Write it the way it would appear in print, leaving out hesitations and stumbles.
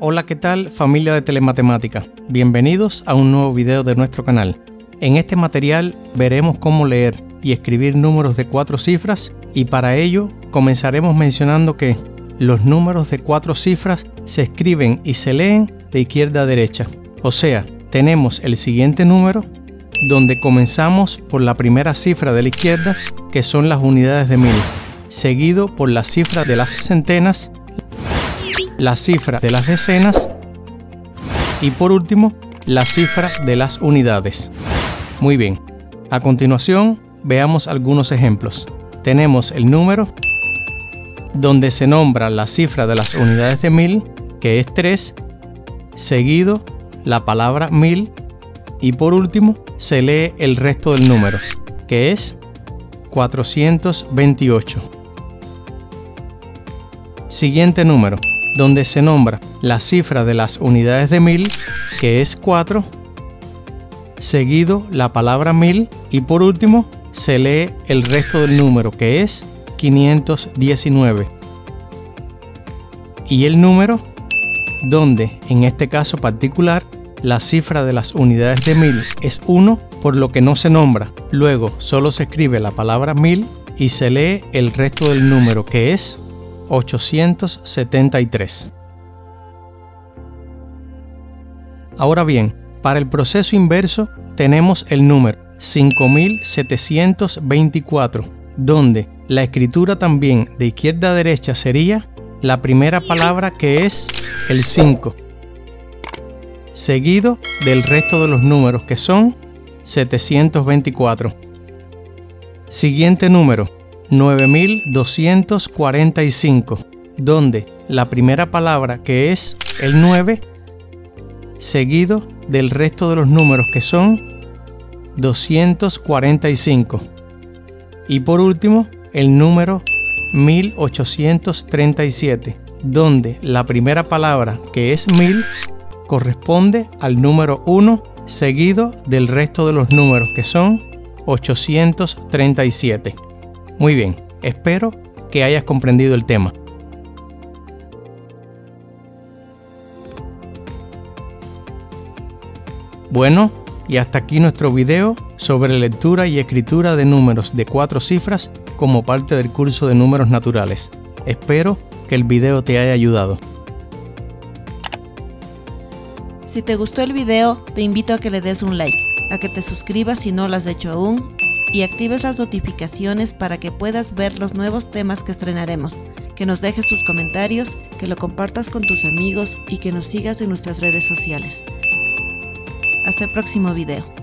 Hola, ¿qué tal familia de Telematemática? Bienvenidos a un nuevo video de nuestro canal. En este material veremos cómo leer y escribir números de 4 cifras y para ello comenzaremos mencionando que los números de 4 cifras se escriben y se leen de izquierda a derecha. O sea, tenemos el siguiente número donde comenzamos por la primera cifra de la izquierda, que son las unidades de 1000, seguido por la cifra de las centenas, la cifra de las decenas y por último la cifra de las unidades. Muy bien, a continuación veamos algunos ejemplos. Tenemos el número donde se nombra la cifra de las unidades de 1000, que es 3, seguido la palabra 1000 y por último se lee el resto del número, que es 428. Siguiente número, donde se nombra la cifra de las unidades de 1000, que es 4, seguido la palabra 1000 y por último se lee el resto del número, que es 519. Y el número donde, en este caso particular, la cifra de las unidades de 1000 es 1, por lo que no se nombra. Luego solo se escribe la palabra 1000 y se lee el resto del número, que es 873. Ahora bien, para el proceso inverso tenemos el número 5724, donde la escritura también de izquierda a derecha sería la primera palabra, que es el 5, seguido del resto de los números, que son 724. Siguiente número, 9245, donde la primera palabra, que es el 9, seguido del resto de los números, que son 245. Y por último, el número 1837, donde la primera palabra, que es 1000, corresponde al número 1, seguido del resto de los números, que son 837. Muy bien, espero que hayas comprendido el tema. Bueno, y hasta aquí nuestro video sobre lectura y escritura de números de 4 cifras como parte del curso de números naturales. Espero que el video te haya ayudado. Si te gustó el video, te invito a que le des un like, a que te suscribas si no lo has hecho aún y actives las notificaciones para que puedas ver los nuevos temas que estrenaremos, que nos dejes tus comentarios, que lo compartas con tus amigos y que nos sigas en nuestras redes sociales. Hasta el próximo video.